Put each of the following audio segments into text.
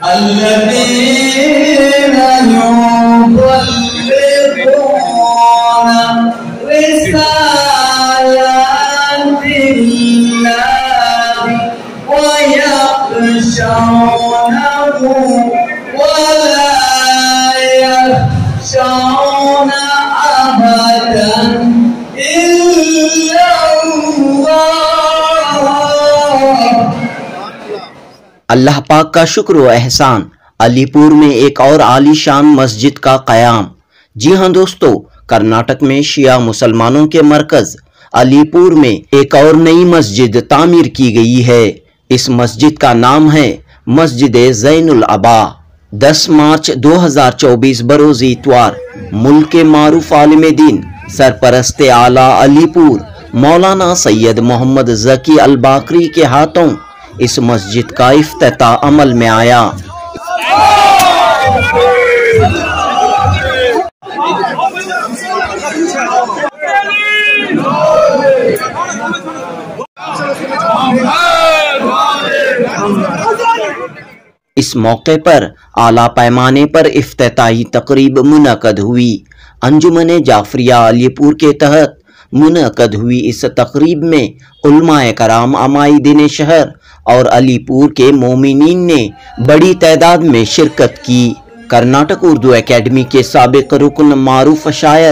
अल्लज़ीना युबल्लिगूना रिसालातिल्लाहि व यख़शौनहु व ला यख़शौना अहदन अल्लाह पाक का शुक्र व एहसान। अलीपुर में एक और आलीशान मस्जिद का क़याम। जी हाँ दोस्तों, कर्नाटक में शिया मुसलमानों के मरकज अलीपुर में एक और नई मस्जिद तामीर की गई है। इस मस्जिद का नाम है मस्जिद ज़ैनुल अबा। 10 मार्च 2024 बरोज़ इतवार मुल्क के मारूफ आलिम दीन सरपरस्ते आला अलीपुर मौलाना सैयद मोहम्मद ज़की अल बाकरी के हाथों इस मस्जिद का इफ्तिताह अमल में आया। इस मौके पर आला पैमाने पर इफ्तिताही तकरीब मुनक़द हुई। अंजुमन जाफरिया अलीपुर के तहत मुनक़द हुई इस तकरीब में उलमाए कराम, अमाइदीन शहर और अलीपुर के मोमिनीन ने बड़ी तादाद में शिरकत की। कर्नाटक उर्दू एकेडमी के साबिक रुकन मारूफ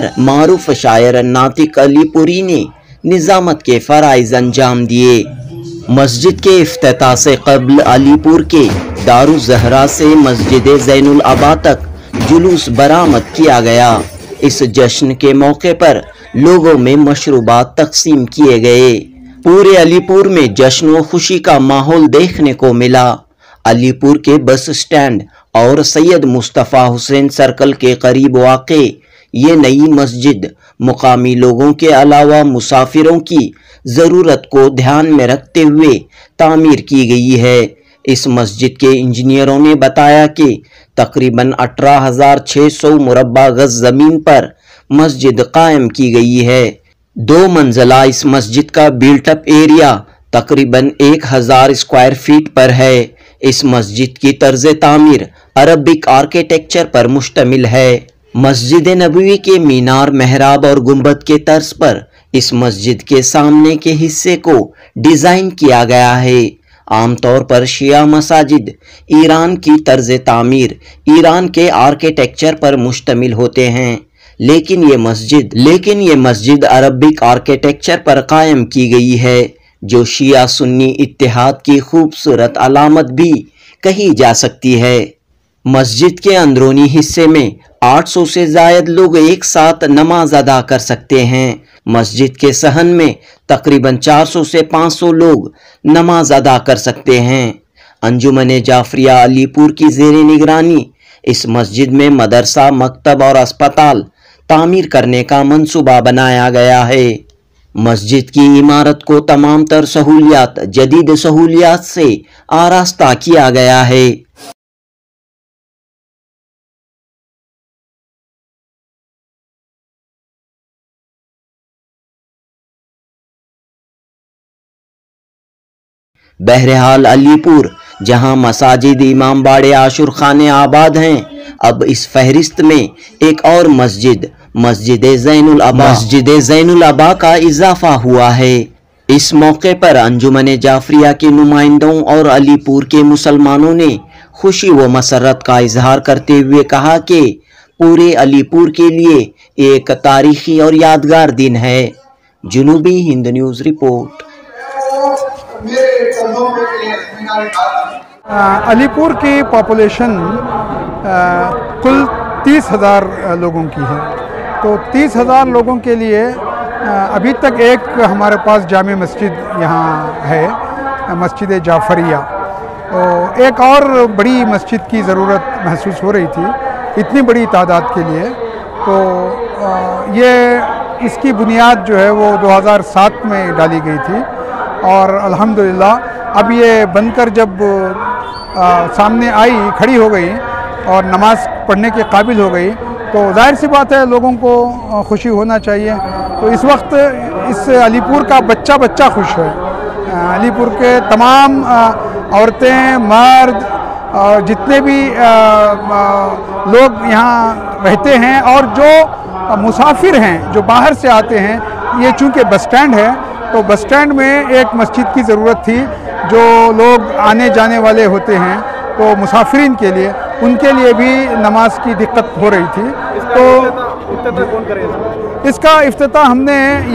शायर नातिक अलीपुरी ने निज़ामत के फ़राइज़ अंजाम दिए। मस्जिद के इफ्तिताह से क़ब्ल अलीपुर के दारुल ज़हरा से मस्जिद ज़ैनुल अबा तक जुलूस बरामद किया गया। इस जश्न के मौके पर लोगों में मशरूबात तकसीम किए गए। पूरे अलीपुर में जश्न व खुशी का माहौल देखने को मिला। अलीपुर के बस स्टैंड और सैयद मुस्तफ़ा हुसैन सर्कल के करीब वाक़े ये नई मस्जिद मुकामी लोगों के अलावा मुसाफिरों की ज़रूरत को ध्यान में रखते हुए तामीर की गई है। इस मस्जिद के इंजीनियरों ने बताया कि तकरीबन 18,600 मुरब्बा गज ज़मीन पर मस्जिद कायम की गई है। 2 मंजिला इस मस्जिद का बिल्टअप एरिया तकरीबन 1000 स्क्वायर फीट पर है। इस मस्जिद की तर्ज तामीर अरबिक आर्किटेक्चर पर मुश्तमिल है। मस्जिद नबवी के मीनार, मेहराब और गुंबद के तर्ज पर इस मस्जिद के सामने के हिस्से को डिज़ाइन किया गया है। आमतौर पर शिया मसाजिद ईरान की तर्ज तामीर, ईरान के आर्किटेक्चर पर मुश्तमिल होते हैं, लेकिन ये मस्जिद अरबिक आर्किटेक्चर पर कायम की गई है, जो शिया सुन्नी इत्तेहाद की खूबसूरत अलामत भी कही जा सकती है। मस्जिद के अंदरूनी हिस्से में 800 से ज़ायद लोग एक साथ नमाज अदा कर सकते हैं। मस्जिद के सहन में तकरीबन 400 से 500 लोग नमाज अदा कर सकते हैं। अंजुमन जाफरिया अलीपुर की ज़ेरे निगरानी इस मस्जिद में मदरसा, मकतब और अस्पताल तामीर करने का मंसूबा बनाया गया है। मस्जिद की इमारत को तमाम तर सहूलियात, जदीद सहूलियात से आरास्ता किया गया है। बहरहाल अलीपुर जहां मसाजिद, इमाम बाड़े, आशुर खाने आबाद हैं, अब इस फहरिस्त में एक और मस्जिद ज़ैनुल अबा का इजाफा हुआ है। इस मौके पर अंजुमन जाफरिया के नुमाइंदों और अलीपुर के मुसलमानों ने खुशी व मसरत का इजहार करते हुए कहा कि पूरे अलीपुर के लिए एक तारीखी और यादगार दिन है। जुनूबी हिंद न्यूज़ रिपोर्ट। अलीपुर की पॉपुलेशन कुल 30,000 लोगों की है, तो 30,000 लोगों के लिए अभी तक एक हमारे पास जामे मस्जिद यहाँ है, मस्जिद जाफरिया। तो एक और बड़ी मस्जिद की ज़रूरत महसूस हो रही थी इतनी बड़ी तादाद के लिए। तो ये इसकी बुनियाद जो है वो 2007 में डाली गई थी और अल्हम्दुलिल्लाह अब ये बनकर जब सामने आई, खड़ी हो गई और नमाज पढ़ने के काबिल हो गई, तो जाहिर सी बात है लोगों को खुशी होना चाहिए। तो इस वक्त इस अलीपुर का बच्चा खुश है। अलीपुर के तमाम औरतें, मर्द और जितने भी लोग यहाँ रहते हैं और जो मुसाफिर हैं जो बाहर से आते हैं, ये चूँकि बस स्टैंड है तो बस स्टैंड में एक मस्जिद की ज़रूरत थी। जो लोग आने जाने वाले होते हैं तो मुसाफिरीन के लिए, उनके लिए भी नमाज की दिक्कत हो रही थी। तो इसका इफ्तिताह हमने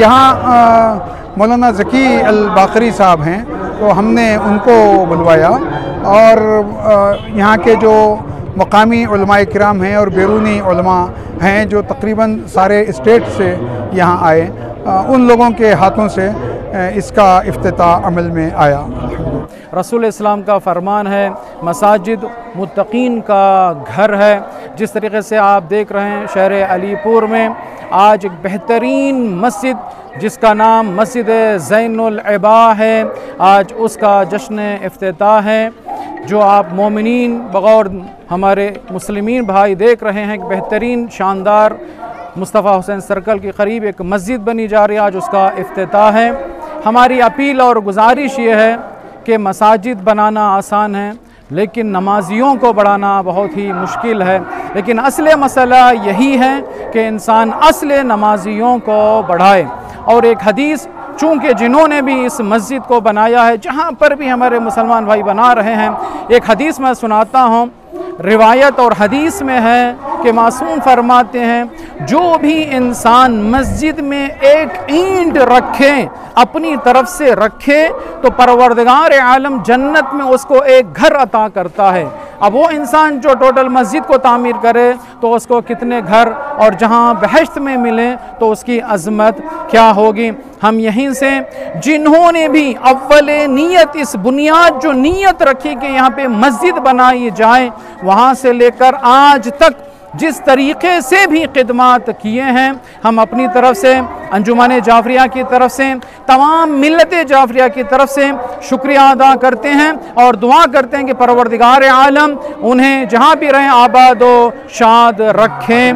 यहाँ मौलाना ज़की अल बाकरी साहब हैं, तो हमने उनको बुलवाया और यहाँ के जो मकामी उलमाए किराम हैं और बैरूनी उलमा हैं जो तकरीबन सारे स्टेट से यहाँ आए, उन लोगों के हाथों से इसका इफ्तिताह अमल में आया। रसूल इस्लाम का फरमान है, मसाजिद मुत्तकीन का घर है। जिस तरीके से आप देख रहे हैं शहर अलीपुर में आज एक बेहतरीन मस्जिद जिसका नाम मस्जिद ज़ैनुल अबा है, आज उसका जश्न इफ्तिताह है। जो आप मोमिनीन बगौर हमारे मुस्लिमीन भाई देख रहे हैं कि बेहतरीन शानदार मुस्तफ़ा हुसैन सर्कल के करीब एक मस्जिद बनी जा रही है, आज उसका इफ्तिताह है। हमारी अपील और गुजारिश ये है कि मसाजिद बनाना आसान है लेकिन नमाजियों को बढ़ाना बहुत ही मुश्किल है। लेकिन असली मसला यही है कि इंसान असली नमाजियों को बढ़ाए। और एक हदीस चूँकि जिन्होंने भी इस मस्जिद को बनाया है, जहाँ पर भी हमारे मुसलमान भाई बना रहे हैं, एक हदीस मैं सुनाता हूँ। रिवायत और हदीस में है कि मासूम फरमाते हैं, जो भी इंसान मस्जिद में एक ईंट रखे, अपनी तरफ से रखे, तो परवरदिगार आलम जन्नत में उसको एक घर अता करता है। अब वो इंसान जो टोटल मस्जिद को तामीर करे तो उसको कितने घर और जहाँ बहश्त में मिले तो उसकी अज़मत क्या होगी। हम यहीं से जिन्होंने भी अव्वल नीयत, इस बुनियाद जो नीयत रखी कि यहाँ पे मस्जिद बनाई जाए, वहाँ से लेकर आज तक जिस तरीक़े से भी खिदमात किए हैं, हम अपनी तरफ से अंजुमन जाफरिया की तरफ से, तमाम मिल्लत जाफरिया की तरफ से शुक्रिया अदा करते हैं और दुआ करते हैं कि परवरदिगार आलम उन्हें जहाँ भी रहें आबाद व शाद रखें।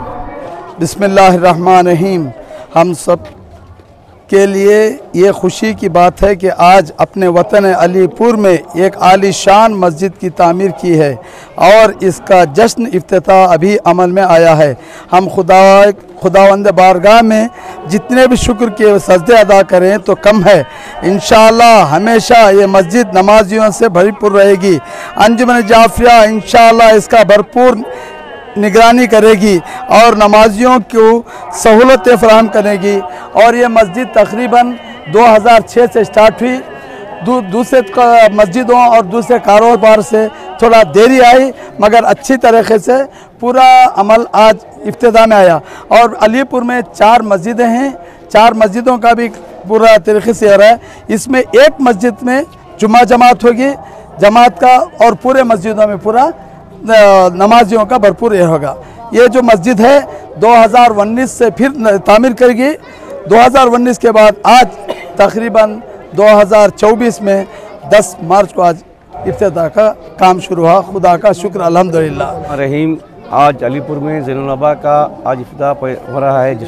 बिस्मिल्लाहिर्रहमानिर्रहीम। हम सब के लिए ये खुशी की बात है कि आज अपने वतन अलीपुर में एक आलीशान मस्जिद की तामीर की है और इसका जश्न इफ्तिताह अभी अमल में आया है। हम खुदावंद बारगाह में जितने भी शुक्र के सजदे अदा करें तो कम है। इंशाअल्लाह हमेशा ये मस्जिद नमाजियों से भरपूर रहेगी। अंजुमन जाफरिया इंशाअल्लाह इसका भरपूर निगरानी करेगी और नमाजियों को सहूलतें फराहम करेगी। और ये मस्जिद तकरीबन 2006 से स्टार्ट हुई। दूसरे मस्जिदों और दूसरे कारोबार से थोड़ा देरी आई, मगर अच्छी तरीके से पूरा अमल आज इफ्तिताह में आया। और अलीपुर में 4 मस्जिदें हैं, 4 मस्जिदों का भी पूरा तरीके से हो रहा है। इसमें एक मस्जिद में जुम्मा जमात होगी, जमात का, और पूरे मस्जिदों में पूरा नमाजियों का भरपूर ये होगा। ये जो मस्जिद है 2019 से फिर तामीर करेगी। 2019 के बाद आज तकरीबन 2024 में 10 मार्च को आज इफ्तिताह का काम शुरू हुआ। खुदा का शुक्र, अल्हम्दुलिल्लाह रहीम। आज अलीपुर में ज़ैनुल अबा का आज इफ्तिताह हो रहा है,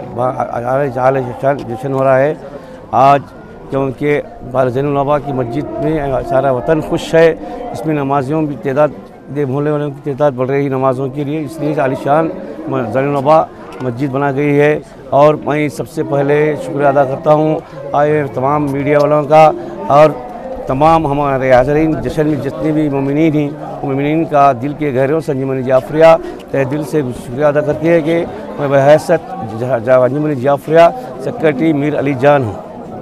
जश्न हो रहा है आज, क्योंकि ज़ैनुल अबा की मस्जिद में सारा वतन खुश है। इसमें नमाजियों की तादाद, मोहल्ले वालों की तादाद बढ़ रही नमाज़ों के लिए, इसलिए आलीशान ज़ैनुल अबा मस्जिद बना गई है। और मैं सबसे पहले शुक्रिया अदा करता हूँ आए तमाम मीडिया वालों का और तमाम हमारे हाज़रीन जश्न में जितने भी मोमिनीन हैं, मोमिनीन का दिल के गहरों से अंजुमन जाफरिया तहे दिल से शुक्रिया अदा करती है कि मैं बहैसियत अंजुमन जाफरिया सेक्रेटरी मीर अली जान हूँ।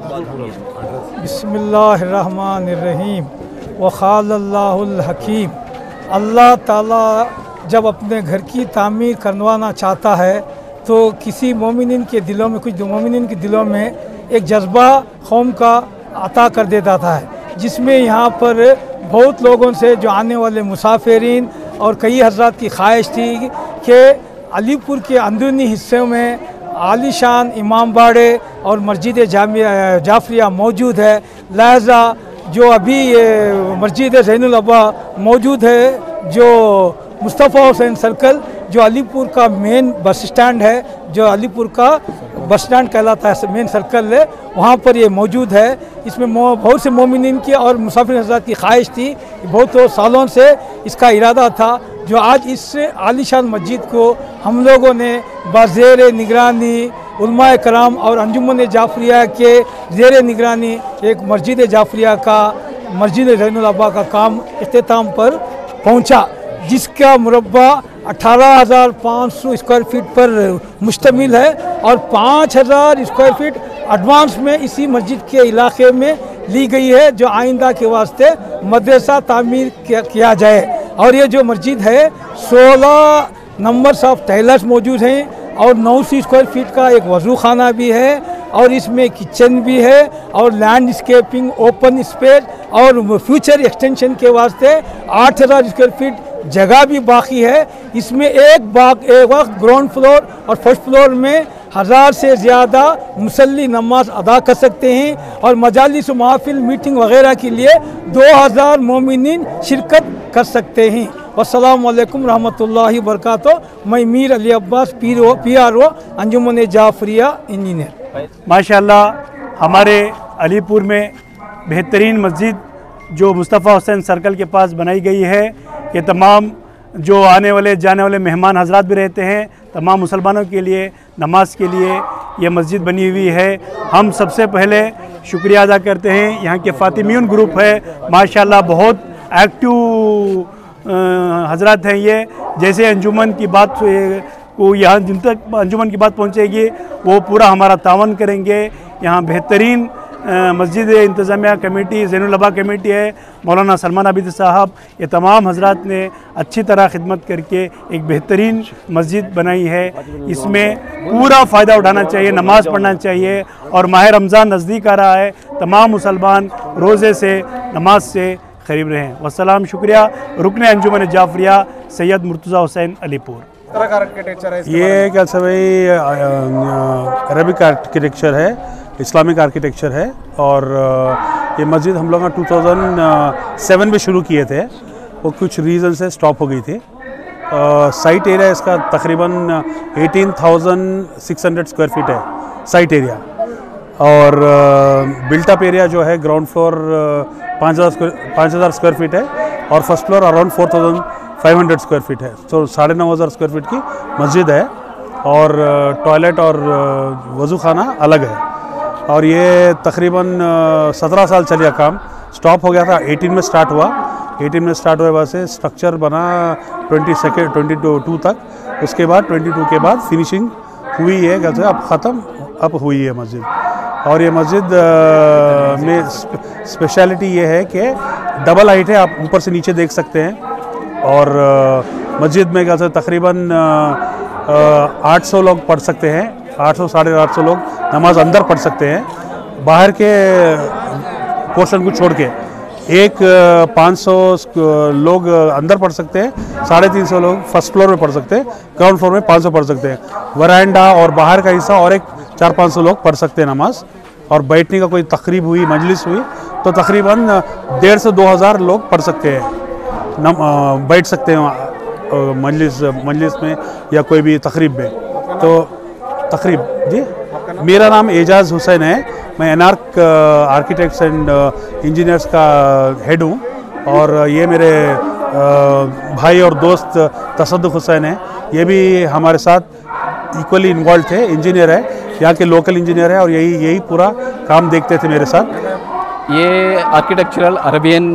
बिस्मिल्लाहिर्रहमानिर्रहीम व क़ालल्लाहुल हकीम। अल्लाह ताला जब अपने घर की तामीर करवाना चाहता है तो किसी मोमिन के दिलों में, कुछ मोमिन के दिलों में एक जज्बा कौम का अता कर देता था, जिसमें यहाँ पर बहुत लोगों से जो आने वाले मुसाफिरीन और कई हज़रात की ख्वाहिश थी कि अलीपुर के अंदरूनी हिस्सों में आलीशान इमाम बाड़े और मस्जिद जाफरिया मौजूद है। लिहाजा जो अभी ये मस्जिद ज़ैनुल अबा मौजूद है, जो मुस्तफ़ा हुसैन सर्कल जो अलीपुर का मेन बस स्टैंड है, जो अलीपुर का बस स्टैंड कहलाता है, मेन सर्कल है, वहाँ पर ये मौजूद है। इसमें बहुत से मोमिनीन की और मुसाफिर हज़रात की ख्वाहिश थी, बहुत सालों से इसका इरादा था, जो आज इस आलीशान मस्जिद को हम लोगों ने बज़ेर निगरानी उलमाए कराम और अंजुमन जाफरिया के ज़ेर निगरानी एक मस्जिद जाफरिया का, मस्जिद ज़ैनुल अब्बा का काम इख्तिताम पर पहुंचा, जिसका मुरब्बा 18,500 स्क्वायर फीट पर मुश्तमिल है और 5,000 स्क्वायर फीट एडवांस में इसी मस्जिद के इलाके में ली गई है, जो आइंदा के वास्ते मदरसा तामीर किया जाए। और ये जो मस्जिद है 16 नंबर्स ऑफ टॉयलेट्स मौजूद हैं और 900 स्क्वायर फीट का एक वज़ू खाना भी है और इसमें किचन भी है और लैंडस्केपिंग ओपन स्पेस और फ्यूचर एक्सटेंशन के वास्ते 8,000 स्क्वायर फीट जगह भी बाकी है। इसमें एक वक्त ग्राउंड फ्लोर और फर्स्ट फ्लोर में 1000 से ज़्यादा मुसल्ली नमाज अदा कर सकते हैं और मजालिस महफिल मीटिंग वगैरह के लिए 2000 मोमिनीन शिरकत कर सकते हैं। अस्सलामु अलैकुम रहमतुल्लाहि व बरकातुहू। मैं मीर अली अब्बास PRO अंजुमन जाफरिया इंजीनियर। माशाल्लाह हमारे अलीपुर में बेहतरीन मस्जिद जो मुस्तफ़ा हुसैन सर्कल के पास बनाई गई है, ये तमाम जो आने वाले जाने वाले मेहमान हजरात भी रहते हैं, तमाम मुसलमानों के लिए नमाज के लिए ये मस्जिद बनी हुई है। हम सबसे पहले शुक्रिया अदा करते हैं यहाँ के फ़ातिमीन ग्रुप है, माशाल्लाह बहुत एक्टिव हजरात हैं ये। जैसे अंजुमन की बात को यहाँ जिन तक अंजुमन की बात पहुँचेगी वो पूरा हमारा तावन करेंगे। यहाँ बेहतरीन मस्जिद इंतज़ामिया कमेटी ज़ैनुल अब्बा कमेटी है, मौलाना सलमान आबिद साहब, ये तमाम हजरात ने अच्छी तरह खिदमत करके एक बेहतरीन मस्जिद बनाई है। इसमें पूरा फ़ायदा उठाना चाहिए, नमाज़ पढ़ना चाहिए और माह रमज़ान नज़दीक आ रहा है, तमाम मुसलमान रोज़े से नमाज से करीब रहें। वस्सलाम, शुक्रिया। रुकने अंजुमन जाफरिया सैयद मुर्तज़ा हुसैन अलीपुर। ये क्या सब अरबिक आर्किटेक्चर है, इस्लामिक आर्किटेक्चर है और ये मस्जिद हम लोग 2007 में शुरू किए थे, वो कुछ रीज़न से स्टॉप हो गई थी। साइट एरिया इसका तकरीबन 18,600 स्क्वायर फीट है साइट एरिया और बिल्टअप एरिया जो है ग्राउंड फ्लोर 5,000 स्क्वायर फीट है और first floor around 4,500 square feet है। तो 9,500 स्क्वायर फीट की मस्जिद है और टॉयलेट और वज़ू खाना अलग है और ये तकरीबन 17 साल चल गया काम, स्टॉप हो गया था। 18 में स्टार्ट हुआ, 18 में स्टार्ट हुए बाद से स्ट्रक्चर बना 22 तक, उसके बाद 22 के बाद फिनिशिंग हुई है, कैसे अब ख़त्म अब हुई है मस्जिद। और ये मस्जिद में स्पेशलिटी ये है कि डबल हाइट है, आप ऊपर से नीचे देख सकते हैं और मस्जिद में कैसे तकरीबन 800 लोग पढ़ सकते हैं, 800 साढ़े 800 लोग नमाज अंदर पढ़ सकते हैं। बाहर के पोर्शन को छोड़ के एक 500 लोग अंदर पढ़ सकते हैं, 350 लोग फर्स्ट फ्लोर में पढ़ सकते हैं, ग्राउंड फ्लोर में 500 पढ़ सकते हैं। वरांडा और बाहर का हिस्सा और एक 400-500 लोग पढ़ सकते हैं नमाज। और बैठने का कोई तकरीब हुई, मजलिस हुई तो तकरीबन 1,500 से 2,000 लोग पढ़ सकते हैं, बैठ सकते हैं मजलिस में या कोई भी तकरीब में। तो तकरीब जी, मेरा नाम एजाज़ हुसैन है, मैं एनार्क आर्किटेक्ट्स एंड इंजीनियर्स का हेड हूँ और ये मेरे भाई और दोस्त तसद्दुक़ हुसैन है, ये भी हमारे साथ इक्वली इन्वॉल्व थे, इंजीनियर है, यहाँ के लोकल इंजीनियर है और यही पूरा काम देखते थे मेरे साथ। ये आर्किटेक्चरल अरबियन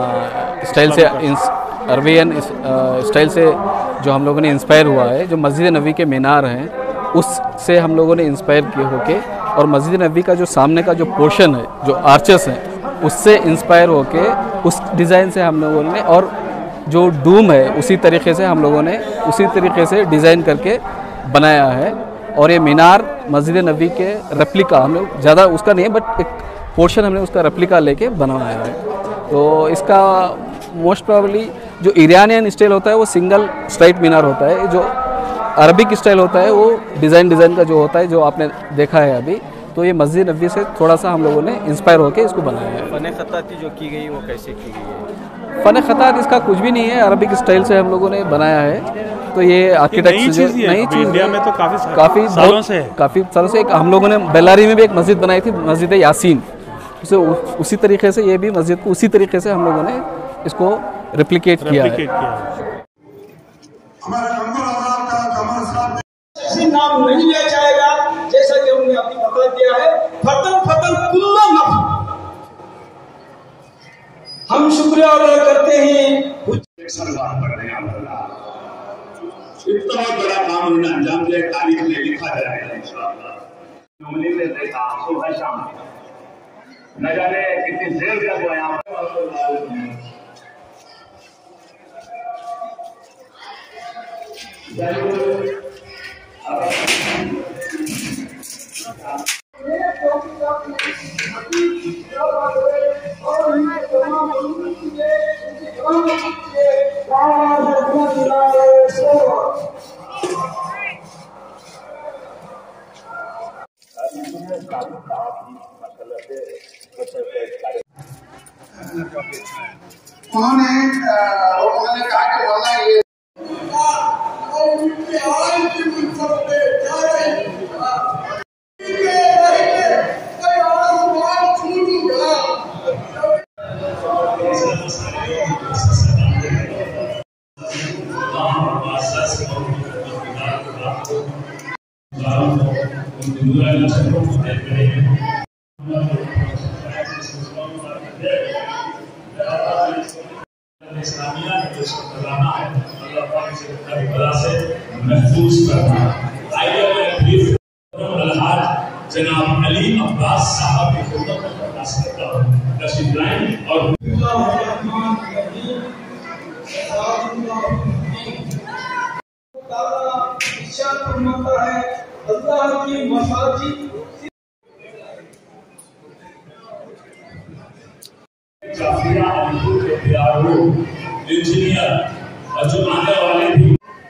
स्टाइल से जो हम लोगों ने इंस्पायर हुआ है, जो मस्जिद नबी के मीनार हैं उससे हम लोगों ने इंस्पायर किए होके और मस्जिद नबी का जो सामने का जो पोर्शन है, जो आर्चेस हैं, उससे इंस्पायर होके उस डिज़ाइन से हम लोगों ने, और जो डूम है उसी तरीके से हम लोगों ने उसी तरीके से डिज़ाइन करके बनाया है। और ये मीनार मस्जिद नबी के रेप्लिका, हम लोग ज़्यादा उसका नहीं है बट एक पोर्शन हमने उसका रेप्लिका लेके बनवाया है। तो इसका मोस्ट प्रोबेबली जो इरानियन स्टाइल होता है वो सिंगल स्ट्राइट मीनार होता है, जो अरबिक स्टाइल होता है वो डिज़ाइन का जो होता है, जो आपने देखा है अभी। तो ये मस्जिद नबी से थोड़ा सा हम लोगों ने इंस्पायर होकर इसको बनाया है। फ़न ख़ताती जो की गई वो कैसे की गई है? फ़न ख़तात इसका कुछ भी नहीं है, अरबिक स्टाइल से हम लोगों ने बनाया है तो ये आर्किटेक्चर नई चीज़ इंडिया में तो काफ़ी सालों से हम लोगों ने बेल्लारी में भी एक मस्जिद बनाई थी, मस्जिद यासीन। उसे उसी तरीके से ये भी मस्जिद को उसी तरीके से हम लोगों ने इसको रेप्लिकेट किया है। नाम नहीं लिया जाएगा, जैसा कि हमने अभी बता दिया है। फतन कुल्ला नफ, हम शुक्रिया अदा करते हैं। इतना बड़ा काम उन्होंने अंजाम दिया, तारीख में लिखा जाएगा इंशाअल्लाह। उम्मीद है सुबह शाम न जाने कितनी देर तक वो यहाँ उन्होंने कहा कि वाला ये महफूज करना। जनाब अली अब्बास साहब की खिदमत में प्रकाश करता हूँ तशरीफ लाएं और अल्लाह की मसाजिद इंजीनियर और जो आने वाले भी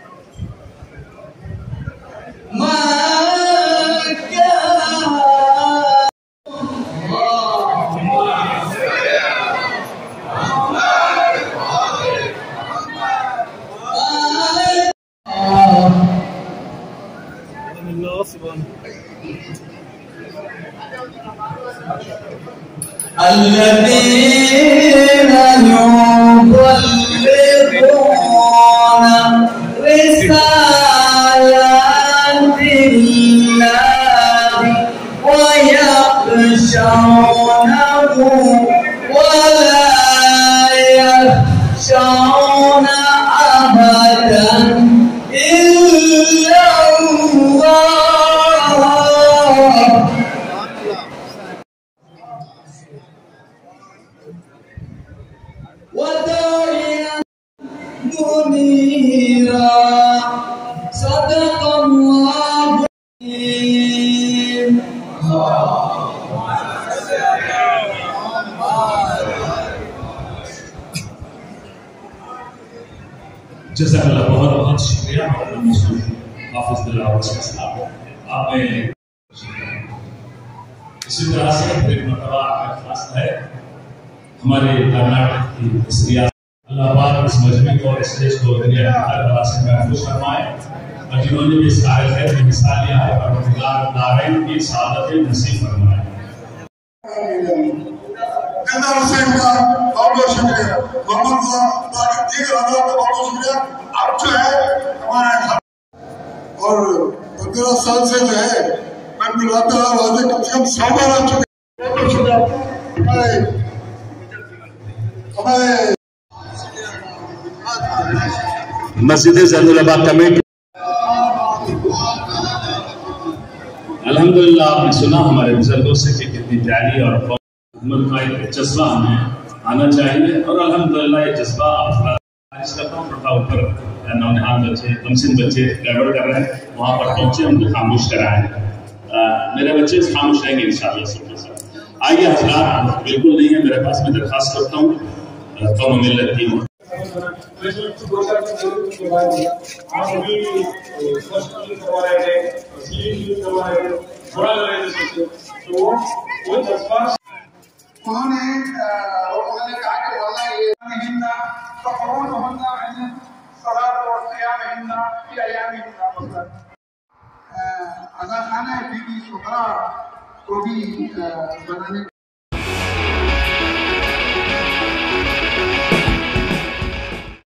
जज़ाकल्लाह, बहुत बहुत शुक्रिया। आपने इसी तरह से एक मरतबा खास है हमारे कर्नाटक की इस रियासत, अल्लाह पाक इस मजमे को और स्टेज को दुनिया से महफूज फरमाए और जिन्होंने भी इस कार्यक्रम में हिस्सा लिया है परवरदिगार नारायण की सादत नसीब फरमाए। बहुत बहुत शुक्रिया, दीगर का बहुत बहुत शुक्रिया। अब जो है हमारा और 15 साल से जो है मैं मिलाता वादे कम से कम 100 बार आ चुके। बहुत बहुत शुक्रिया हमारे मस्जिद ज़ैनुलअबा कमेटी। अल्हम्दुलिल्लाह, आपने सुना हमारे बुजुर्गों से कि कितनी प्यारी और खिदमत का एक जज्बा हमें आना चाहिए और अल्हम्दुलिल्लाह ये जज्बा आप करता हूँ। प्रथा ऊपर नौनिहाल बच्चे, कमसिन बच्चे गड़बड़ कर रहे हैं, वहाँ पर पहुँचे, उनको खामोश कराएं। मेरे बच्चे खामोश रहेंगे इंशाअल्लाह सबके साथ। आइए हज़रात, बिल्कुल नहीं है मेरे पास, मैं दरख्वास्त करता हूँ कौम मिल्लत की उन्होंने कहा कि वाला ये अदा खाना बीबी सुहरा को भी बनाने